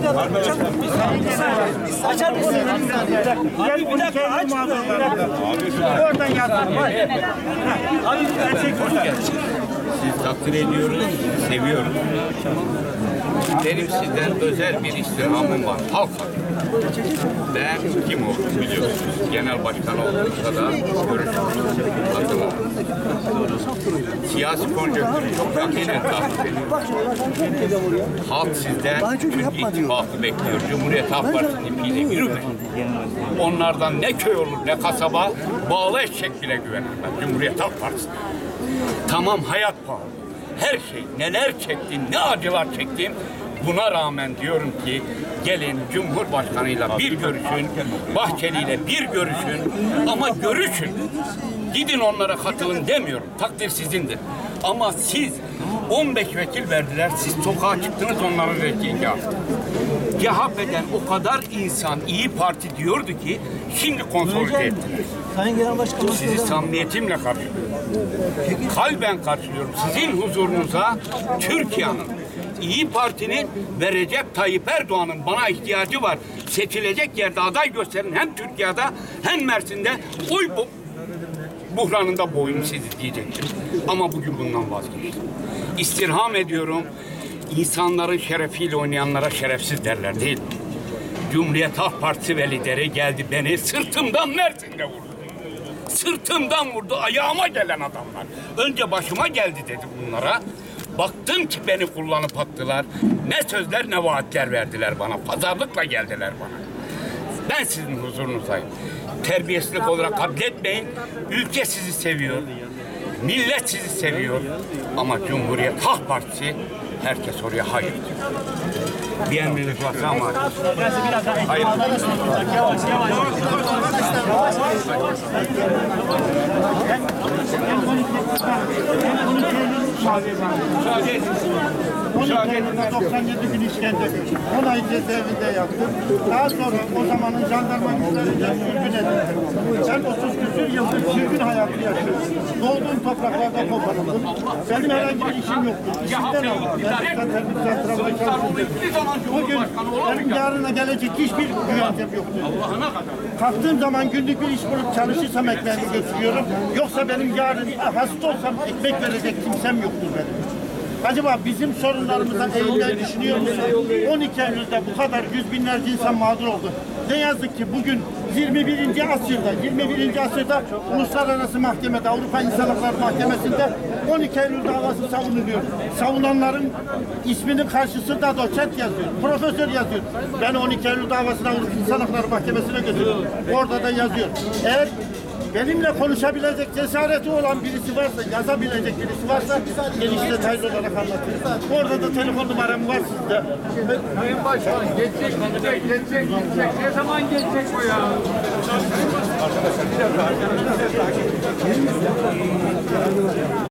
Açar mısın? Gel bir dakika aç. Oradan yazdım. Abi Sizi takdir ediyoruz, seviyoruz. Benim sizden özel bir istirhamım var. Halk adına. Ben kim oldum biliyorsunuz. Genel başkan olduğumuzda da görüşmüştüm. Hatırladım. Siyasi konjonktürü çok yakinen takip ediyorum. Halk sizden Türk İttifakı bekliyor. Cumhuriyet Halk Partisi'nin ipiyle yürümeyin. Onlardan ne köy olur ne kasaba bağlı eşek bile güvenilmez. Cumhuriyet Halk Partisi'ne. Tamam hayat pahalı. Her şey neler çektim, ne acılar çektim. Buna rağmen diyorum ki gelin Cumhurbaşkanıyla bir görüşün, Bahçeli'yle bir görüşün ama görüşün. Gidin onlara katılın demiyorum. Takdir sizindir. Ama siz 15 vekil verdiler. Siz sokağa çıktınız onların reddini yaptınız. CHP'den o kadar insan İyi Parti diyordu ki şimdi konsolide ettiler. Sayın Genel Başkanım. Sizi samimiyetimle karşılıyorum. Kalben karşılıyorum. Sizin huzurunuza Türkiye'nin, İyi Parti'nin ve Recep Tayyip Erdoğan'ın bana ihtiyacı var. Seçilecek yerde aday gösterin hem Türkiye'de hem Mersin'de oy buhranında boyun sizi diyecektir. Ama bugün bundan vazgeçtim. İstirham ediyorum. İnsanların şerefiyle oynayanlara şerefsiz derler değil mi? Cumhuriyet Halk Partisi ve lideri geldi beni sırtımdan Mersin'de vurdu. Sırtımdan vurdu ayağıma gelen adamlar. Önce başıma geldi dedi bunlara. Baktım ki beni kullanıp attılar. Ne sözler ne vaatler verdiler bana. Pazarlıkla geldiler bana. Ben sizin huzurunuzdayım. Terbiyesizlik olarak kabul etmeyin. Ülke sizi seviyor. Millet sizi seviyor. Ama Cumhuriyet Halk Partisi herkes oraya hayır diyor. Bir emriniz varsa ama hayır. Müsaade edin. 97 gün işkence. 10 ay cezaevinde yattım. Daha sonra o zamanın jandarma güçlerince sürgün edildim. Ben 30 küsur yıldır sürgün hayatı yaşıyorum. Doğduğum topraklarda koparıldım. Benim herhangi bir işim yoktu. İşimden aldım. Ben zaten trafik çalışıyorum. Bugün benim yarına gelecek hiçbir güvencem yoktu. Kalktığım zaman günlük bir iş bulup çalışırsam ekmeğimi götürüyorum. Yoksa benim yarın hasta olsam ekmek verecek kimsem yoktur benim. Acaba bizim sorunlarımızdan eğilmeyi düşünüyor musun? 12 Eylül'de bu kadar yüz binlerce insan mağdur oldu. Ne yazık ki bugün 21. asırda Uluslararası Mahkemede, Avrupa İnsan Hakları Mahkemesi'nde 12 Eylül davası savunuluyor. Savunanların isminin karşısında doçent yazıyor, profesör yazıyor. Ben 12 Eylül davasına Avrupa İnsan Hakları Mahkemesi'ne götürdüm. Orada da yazıyor. Eğer benimle konuşabilecek cesareti olan birisi varsa, yazabilecek birisi varsa geniş detaylı olarak anlatırım. Orada da telefon numaram var sizde. Sayın Başkan, geçecek. Ne zaman geçecek bu ya? Arkadaşlar bir dakika.